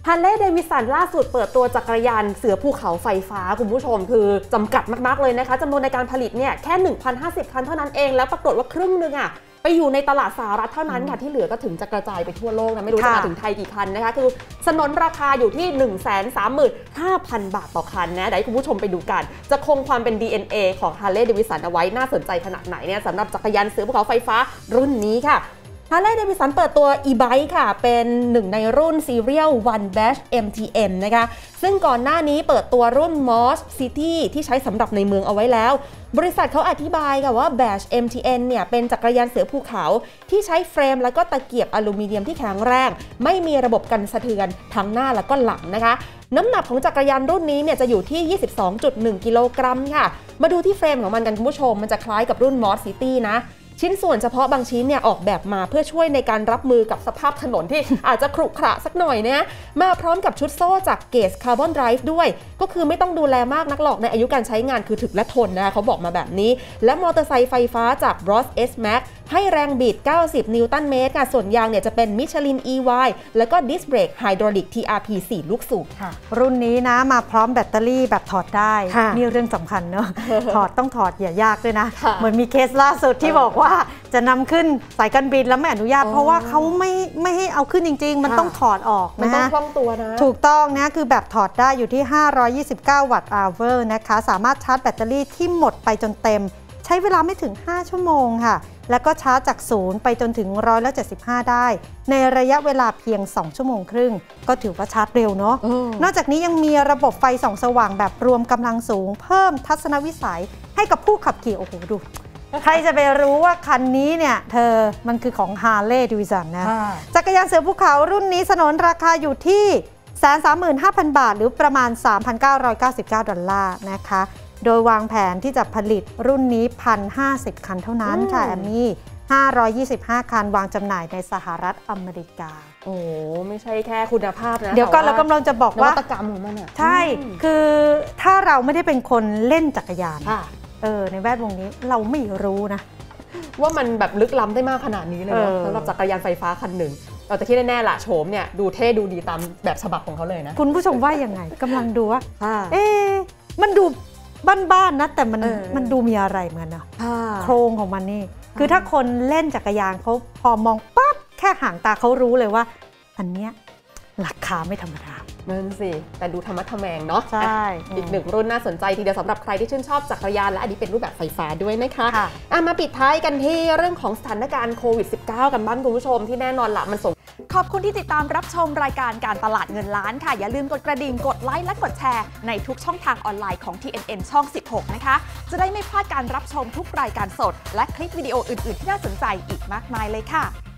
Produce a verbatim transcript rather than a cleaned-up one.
ฮาร์เลย์เดวิสันล่าสุดเปิดตัวจักรยานเสือภูเขาไฟฟ้าคุณผู้ชมคือจำกัดมากๆเลยนะคะจำนวนในการผลิตเนี่ยแค่ หนึ่งพันห้าสิบ คันเท่านั้นเองแล้วปรากฏว่าครึ่งนึงอ่ะไปอยู่ในตลาดสหรัฐเท่านั้นค่ะที่เหลือก็ถึงจะกระจายไปทั่วโลกนะไม่รู้จะมาถึงไทยกี่คันนะคะคือสนนราคาอยู่ที่ หนึ่งแสนสามหมื่นห้าพัน บาทต่อคันนะเดี๋ยวให้คุณผู้ชมไปดูกันจะคงความเป็น ดี เอ็น เอ ของ Harley Davidson เอาไว้น่าสนใจขนาดไหนเนี่ยสำหรับจักรยานเสือภูเขาไฟฟ้ารุ่นนี้ค่ะHarley Davidson เปิดตัว e-bike ค่ะเป็นหนึ่งในรุ่น Serial One Dash เอ็ม ที เอ็ม นะคะซึ่งก่อนหน้านี้เปิดตัวรุ่น Moss City ที่ใช้สำหรับในเมืองเอาไว้แล้วบริษัทเขาอธิบายค่ะว่า Bash เอ็ม ที เอ็ม เนี่ยเป็นจักรยานเสือภูเขาที่ใช้เฟรมแล้วก็ตะเกียบอลูมิเนียมที่แข็งแรงไม่มีระบบกันสะเทือนทั้งหน้าแล้วก็หลังนะคะน้ำหนักของจักรยานรุ่นนี้เนี่ยจะอยู่ที่ ยี่สิบสองจุดหนึ่ง กิโลกรัมค่ะมาดูที่เฟรมของมันกันคุณผู้ชมมันจะคล้ายกับรุ่น Moss City นะชิ้นส่วนเฉพาะบางชิ้นเนี่ยออกแบบมาเพื่อช่วยในการรับมือกับสภาพถนนที่อาจจะขรุขระสักหน่อยเนี่ยมาพร้อมกับชุดโซ่จากเกจคาร์บอนไดรฟ์ด้วยก็คือไม่ต้องดูแลมากนักหรอกในอายุการใช้งานคือถึกและทนนะคะเขาบอกมาแบบนี้และมอเตอร์ไซค์ไฟฟ้าจาก Bros S-Max ให้แรงบิดเก้าสิบนิวตันเมตรค่ะส่วนยางเนี่ยจะเป็น Michelin อี วาย แล้วก็ดิสเบรกไฮดรอลิก ที อาร์ พี สี่ ลูกสูบค่ะรุ่นนี้นะมาพร้อมแบตเตอรี่แบบถอดได้นี่เรื่องสำคัญเนอะ ถอดต้องถอดอย่ายากด้วยนะ เหมือนมีเคสล่าสุดที่บอกว่าจะนำขึ้นสายการบินแล้วไม่อนุญาตเพราะว่าเขาไม่ไม่ให้เอาขึ้นจริงๆมันต้องถอดออกนะมันต้องคล่องตัวนะถูกต้องนะคือแบบถอดได้อยู่ที่ห้าร้อยยี่สิบเก้าวัตต์อเวอร์นะคะสามารถชาร์จแบตเตอรี่ที่หมดไปจนเต็มใช้เวลาไม่ถึงห้าชั่วโมงค่ะแล้วก็ชาร์จจากศูนย์ไปจนถึงร้อยละเจ็ดสิบห้าได้ในระยะเวลาเพียงสองชั่วโมงครึ่งก็ถือว่าชาร์จเร็วเนาะนอกจากนี้ยังมีระบบไฟส่องสว่างแบบรวมกำลังสูงเพิ่มทัศนวิสัยให้กับผู้ขับขี่โอ้โหดูใครจะไปรู้ว่าคันนี้เนี่ยเธอมันคือของ Harley Davidson นะจักรยานเสือภูเขารุ่นนี้สนนราคาอยู่ที่ หนึ่งแสนสามหมื่นห้าพัน บาทหรือประมาณ สามพันเก้าร้อยเก้าสิบเก้า ดอลลาร์นะคะโดยวางแผนที่จะผลิตรุ่นนี้ หนึ่งพันห้าสิบ คันเท่านั้นค่ะแอมมี่ห้าร้อยยี่สิบห้า คันวางจำหน่ายในสหรัฐอเมริกาโอ้ไม่ใช่แค่คุณภาพนะเดี๋ยวก็เรากำลังจะบอกว่านวัตกรรมของมันอ่ะใช่คือถ้าเราไม่ได้เป็นคนเล่นจักรยานเออในแวดวงนี้เราไม่รู้นะว่ามันแบบลึกล้ำได้มากขนาดนี้เลยนะสำหรับจักรยานไฟฟ้าคันหนึ่งเราแต่ที่แน่ๆล่ะโฉมเนี่ยดูเท่ดูดีตามแบบฉบับของเขาเลยนะคุณผู้ชมว่ายังไงกำลังดูว่าเอ๊ะมันดูบ้านๆนะแต่มันมันดูมีอะไรเหมือนนะโครงของมันนี่คือถ้าคนเล่นจักรยานเขาพอมองปั๊บแค่ห่างตาเขารู้เลยว่าอันเนี้ยราคาไม่ธรรมดานั่นสิแต่ดูธรรมะทแมงเนาะใช่อีกหนึ่งรุ่นน่าสนใจทีเดียวสำหรับใครที่ชื่นชอบจักรยานและอันนี้เป็นรูปแบบไฟฟ้าด้วยนะคะมาปิดท้ายกันที่เรื่องของสถานการณ์โควิด สิบเก้า กันบ้างคุณผู้ชมที่แน่นอนละมันส่งขอบคุณที่ติดตามรับชมรายการการตลาดเงินล้านค่ะอย่าลืมกดกระดิ่งกดไลค์และกดแชร์ในทุกช่องทางออนไลน์ของ ที เอ็น เอ็น ช่องสิบหกนะคะจะได้ไม่พลาดการรับชมทุกรายการสดและคลิปวิดีโออื่นๆที่น่าสนใจอีกมากมายเลยค่ะ